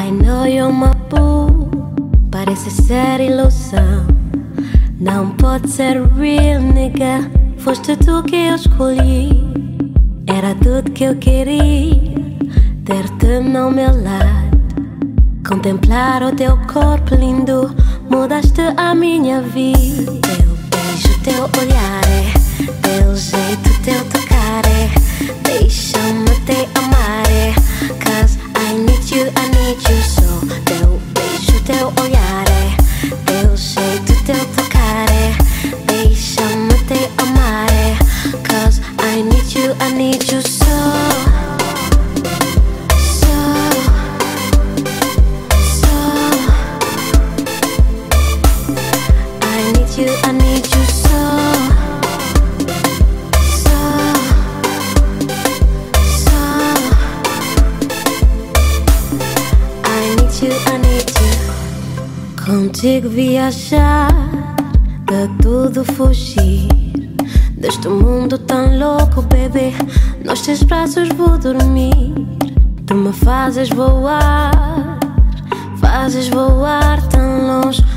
I know you're my boo. Parece ser ilusão, não pode ser real, nigga. Foste tu que eu escolhi. Era tudo que eu queria, ter-te no meu lado, contemplar o teu corpo lindo. Mudaste a minha vida. Teu beijo, teu olhar, teu jeito, teu tocar, deixa-me te amar, cause I need you so. Teu beijo, teu olhar, teu jeito, teu tocar, deixa-me te amar, cause I need you so. I need you so. I need you. Contigo viajar, de tudo fugir, deste mundo tão louco, bebê. Nos teus braços vou dormir. Tu me fazes voar tão longe.